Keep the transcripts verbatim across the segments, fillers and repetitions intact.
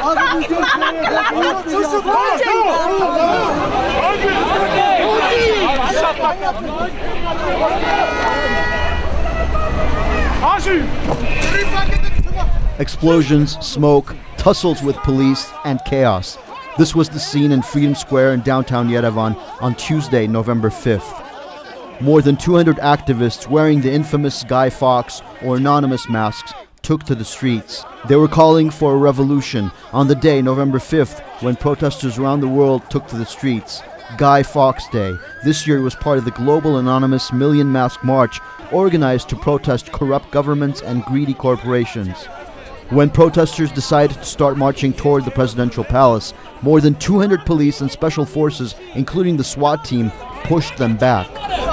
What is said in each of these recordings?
Explosions, smoke, tussles with police, and chaos. This was the scene in Freedom Square in downtown Yerevan on Tuesday, November fifth. More than two hundred activists wearing the infamous Guy Fawkes or anonymous masks took to the streets. They were calling for a revolution on the day, November fifth, when protesters around the world took to the streets. Guy Fawkes Day. This year was part of the global anonymous Million Mask March organized to protest corrupt governments and greedy corporations. When protesters decided to start marching toward the presidential palace, more than two hundred police and special forces, including the SWAT team, pushed them back.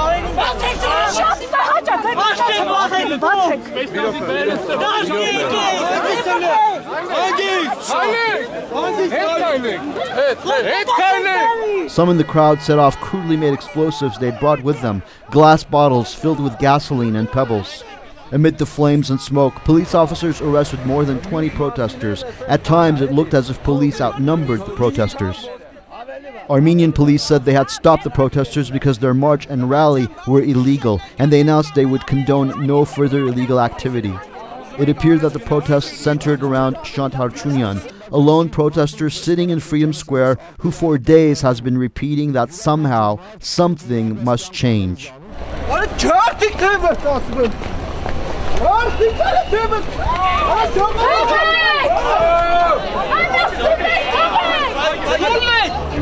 Some in the crowd set off crudely made explosives they'd brought with them, glass bottles filled with gasoline and pebbles. Amid the flames and smoke, police officers arrested more than twenty protesters. At times, it looked as if police outnumbered the protesters. Armenian police said they had stopped the protesters because their march and rally were illegal, and they announced they would condone no further illegal activity. It appeared that the protests centered around Chaderjian, a lone protester sitting in Freedom Square who for days has been repeating that somehow something must change. Hey!